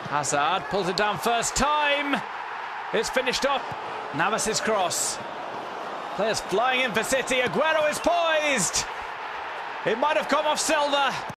Hazard pulls it down first time. It's finished off. Navas' cross. Players flying in for City. Aguero is poised. It might have come off Silva.